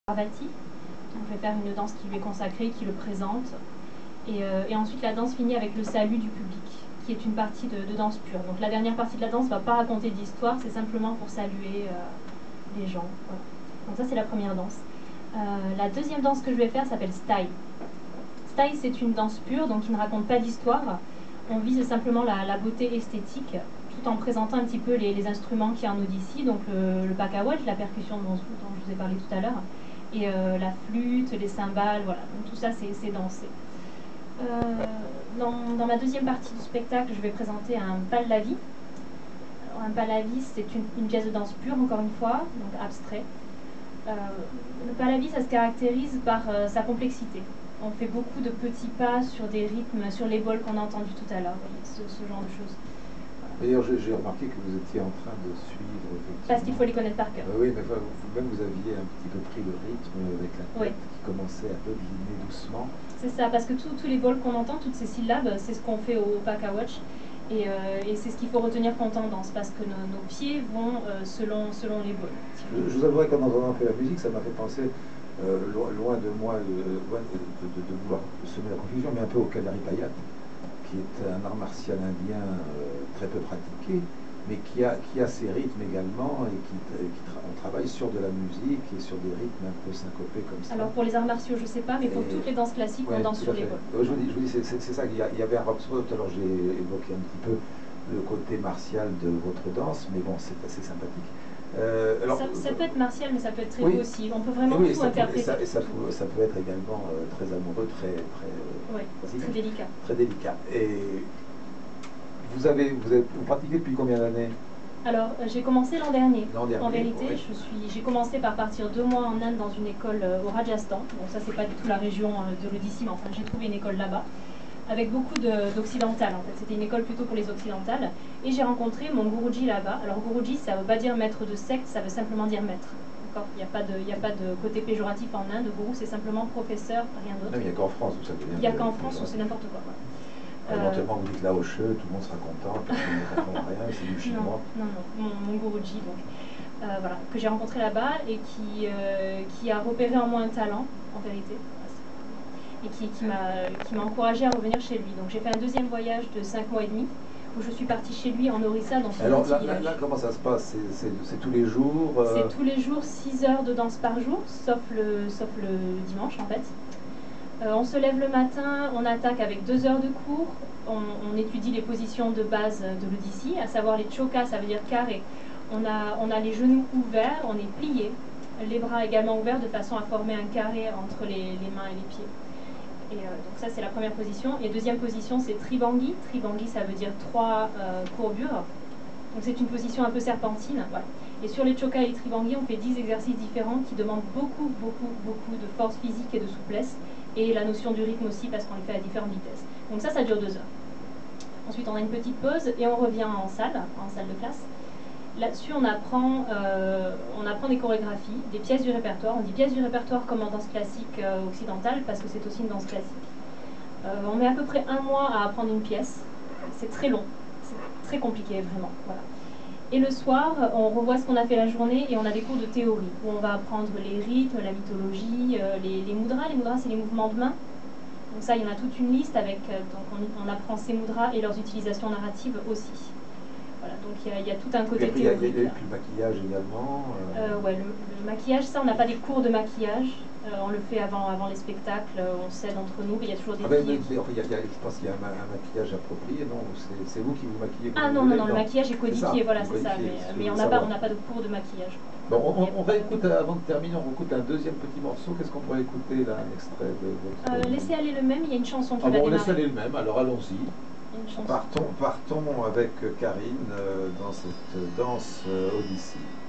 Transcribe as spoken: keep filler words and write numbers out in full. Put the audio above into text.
Parvati. Donc, je vais faire une danse qui lui est consacrée, qui le présente. Et, euh, et ensuite, la danse finit avec le salut du public, qui est une partie de, de danse pure. Donc la dernière partie de la danse ne va pas raconter d'histoire, c'est simplement pour saluer euh, les gens. Voilà. Donc ça, c'est la première danse. Euh, la deuxième danse que je vais faire s'appelle Style. Style, c'est une danse pure, donc qui ne raconte pas d'histoire. On vise simplement la, la beauté esthétique, tout en présentant un petit peu les, les instruments qu'il y a en Odissi, donc le, le pakawatch, la percussion dont, dont je vous ai parlé tout à l'heure, et euh, la flûte, les cymbales, voilà. Donc tout ça, c'est dansé. Euh, dans, dans ma deuxième partie du spectacle, je vais présenter un pallavi. Alors, un pallavi, c'est une, une pièce de danse pure, encore une fois, donc abstrait. Euh, le pallavi, ça se caractérise par euh, sa complexité. On fait beaucoup de petits pas sur des rythmes, sur les bols qu'on a entendus tout à l'heure, ce, ce genre de choses. D'ailleurs, j'ai remarqué que vous étiez en train de suivre, effectivement. Parce qu'il faut les connaître par cœur. Euh, oui, mais vous-même, vous aviez un petit peu pris le rythme avec la tête, oui, qui commençait à dodeliner doucement. C'est ça, parce que tous les bols qu'on entend, toutes ces syllabes, c'est ce qu'on fait au pakawatch. Et, euh, et c'est ce qu'il faut retenir quand on danse, parce que nos, nos pieds vont euh, selon, selon les bols. Je, je vous avouerai qu'en entendant un peu la musique, ça m'a fait penser, euh, loin, loin de moi, euh, loin de, de, de, de vouloir semer la confusion, mais un peu au Kalaripayat, qui est un art martial indien euh, très peu pratiqué, mais qui a, qui a ses rythmes également, et qui, qui tra on travaille sur de la musique et sur des rythmes un peu syncopés comme ça. Alors pour les arts martiaux, je ne sais pas, mais pour et toutes les danses classiques, ouais, on danse sur les bols. Euh, je vous dis, je vous dis c'est ça, il y, y avait un Robspot, alors j'ai évoqué un petit peu le côté martial de votre danse, mais bon, c'est assez sympathique. Euh, alors, ça, ça peut être martial, mais ça peut être très oui, beau aussi. On peut vraiment oui, tout ça interpréter. Et, ça, et ça, peut, ça peut être également euh, très amoureux, très, très, oui, très délicat. Très délicat. Et vous avez, vous avez, vous pratiquez depuis combien d'années? Alors, euh, j'ai commencé l'an dernier. dernier. En vérité, oui. je suis, j'ai commencé par partir deux mois en Inde dans une école euh, au Rajasthan. Donc ça, c'est pas du tout la région euh, de l'Odissi, mais enfin, j'ai trouvé une école là-bas, avec beaucoup d'occidentales en fait. C'était une école plutôt pour les occidentales. Et j'ai rencontré mon Guruji là-bas. Alors Guruji, ça ne veut pas dire maître de secte, ça veut simplement dire maître. Il n'y a, a pas de côté péjoratif en Inde. Gourou, c'est simplement professeur, rien d'autre. Il n'y a qu'en France où ça devient. Il n'y a qu'en France où c'est n'importe quoi. Voilà. Éventuellement, vous dites là au cheveu, tout le monde sera content, personne ne comprend rien, c'est du chinois. Non, non, non, mon, mon Guruji, donc, euh, voilà, que j'ai rencontré là-bas et qui, euh, qui a repéré en moi un talent, en vérité, et qui, qui m'a encouragé à revenir chez lui. Donc j'ai fait un deuxième voyage de cinq mois et demi, où je suis partie chez lui en Orissa, dans son Alors petit là, village. là, comment ça se passe? C'est tous les jours euh... C'est tous les jours, six heures de danse par jour, sauf le, sauf le dimanche en fait. Euh, on se lève le matin, on attaque avec deux heures de cours, on, on étudie les positions de base de l'Odissi, à savoir les chokas, ça veut dire carré. On a, on a les genoux ouverts, on est plié, les bras également ouverts de façon à former un carré entre les, les mains et les pieds. Et euh, donc ça c'est la première position. Et deuxième position c'est Tribangi. Tribangi ça veut dire trois euh, courbures. Donc c'est une position un peu serpentine. Voilà. Et sur les chokas et les Tribangi on fait dix exercices différents qui demandent beaucoup, beaucoup, beaucoup de force physique et de souplesse. Et la notion du rythme aussi parce qu'on les fait à différentes vitesses. Donc ça, ça dure deux heures. Ensuite, on a une petite pause et on revient en salle, en salle de classe. Là-dessus, on apprend, euh, on apprend des chorégraphies, des pièces du répertoire. On dit pièces du répertoire comme en danse classique euh, occidentale parce que c'est aussi une danse classique. Euh, on met à peu près un mois à apprendre une pièce. C'est très long, c'est très compliqué vraiment. Voilà. Et le soir, on revoit ce qu'on a fait la journée et on a des cours de théorie où on va apprendre les rythmes, la mythologie, euh, les, les mudras. Les mudras, c'est les mouvements de main. Donc ça, il y en a toute une liste avec. Euh, donc on, on apprend ces mudras et leurs utilisations narratives aussi. Voilà, donc il y a, il y a tout un côté puis, théorique. Il y a le maquillage également. Euh... Euh, ouais, le, le maquillage, ça, on n'a pas des cours de maquillage. Euh, on le fait avant, avant les spectacles, on s'aide entre nous, mais il y a toujours des ah ben, filles. Mais, enfin, il y a, il y a, je pense qu'il y a un, un maquillage approprié, non? C'est vous qui vous maquillez? Ah non, non, non, le maquillage est codifié, voilà, c'est ça. Mais, mais on n'a pas, pas de cours de maquillage. Bon, on, on, on réécoute, avant de terminer, on écoute un deuxième petit morceau. Qu'est-ce qu'on pourrait écouter là, un extrait de votre... Euh, laissez aller le même, il y a une chanson qui ah va bon, démarrer. Laissez aller le même, alors allons-y. Partons, partons avec Karine euh, dans cette danse euh, Odissi.